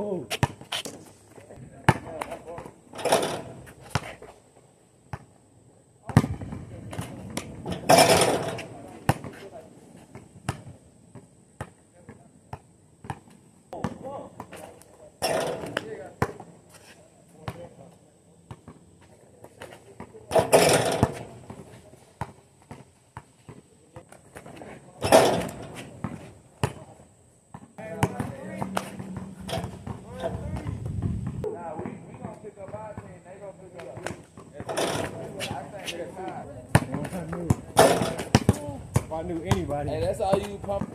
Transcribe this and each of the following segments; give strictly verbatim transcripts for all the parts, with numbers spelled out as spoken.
go. If I knew anybody. Hey, that's all you pump.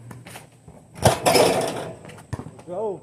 Go.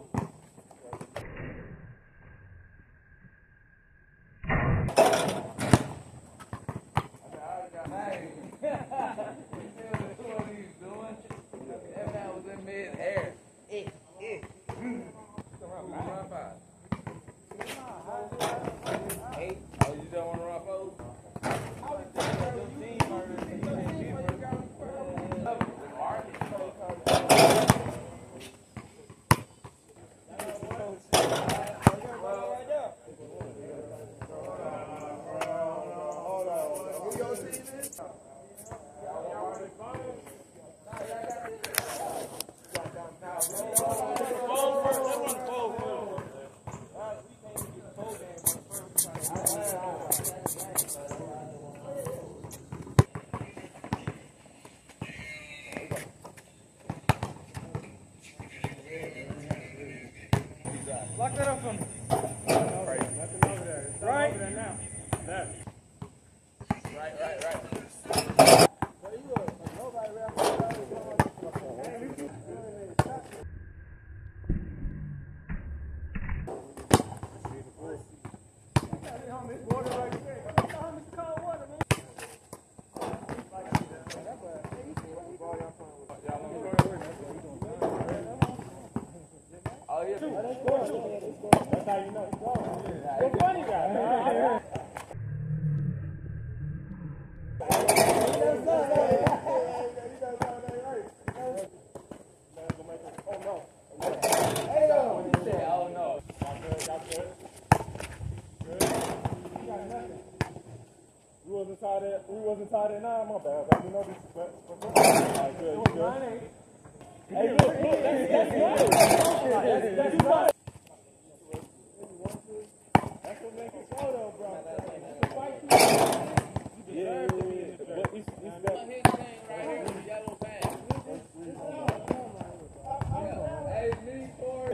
Lock that up for me. Right. Nothing over there. It's right over there now. There. Right, right, right. That's how you know it's going. Good funny guy. We wasn't tied at we wasn't tied at nine, my bad. But you know this is right, good, you good. Hey, look, look, that's that's good. That's that's good. That's what makes it slow though, bro. It's a fight too. Yeah, but it's it's that. Hey, me for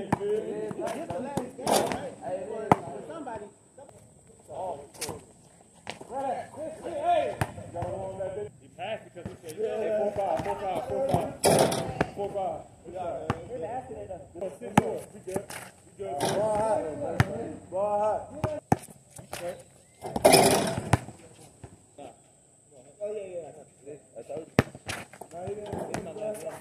Somebody. Hey! He passed because he said, yeah, four five, four five, four five, four five. Good job. Sit good. We good. We good. Ball hot. Ball hot. Oh, yeah, yeah. I told you. No, he didn't. He's not like that.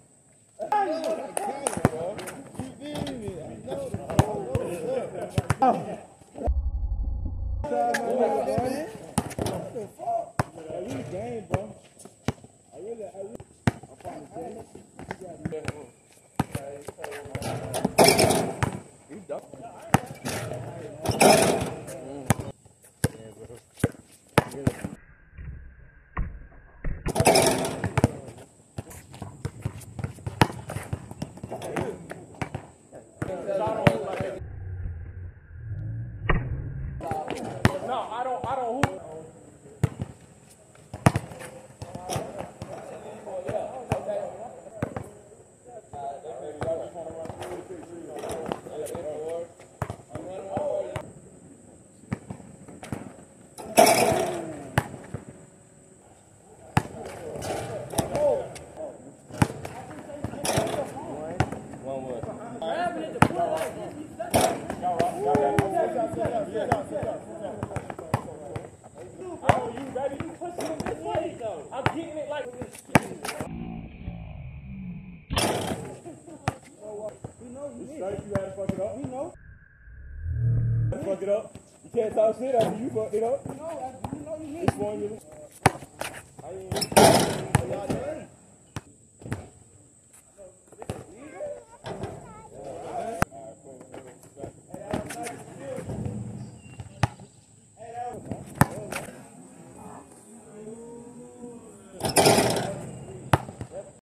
Keep beating me. I know. I really game, bro. I really, I really. I'm trying to get it. you dumb. No, I don't, I don't hoop. I'm getting it like this. We know you you had to fuck it up. We know. Fuck it up. You can't talk shit after you fucked it up. You know, you know you need. It's one you. I ain't.